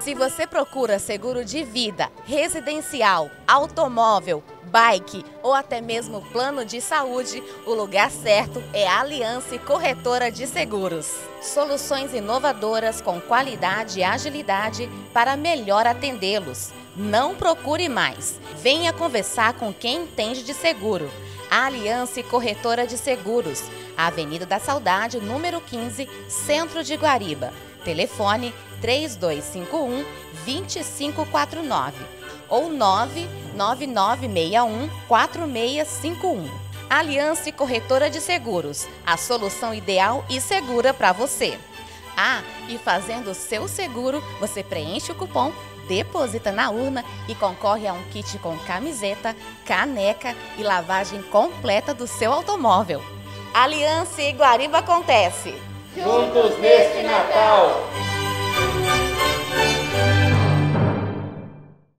Se você procura seguro de vida, residencial, automóvel, bike ou até mesmo plano de saúde, o lugar certo é a Aliança Corretora de Seguros. Soluções inovadoras com qualidade e agilidade para melhor atendê-los. Não procure mais. Venha conversar com quem entende de seguro. A Aliança Corretora de Seguros, Avenida da Saudade, número 15, Centro de Guariba. Telefone 3251-2549 ou 99961-4651. Aliança Corretora de Seguros, a solução ideal e segura para você. Ah, e fazendo o seu seguro, você preenche o cupom, deposita na urna e concorre a um kit com camiseta, caneca e lavagem completa do seu automóvel. Aliança e Guariba acontece! Juntos neste Natal!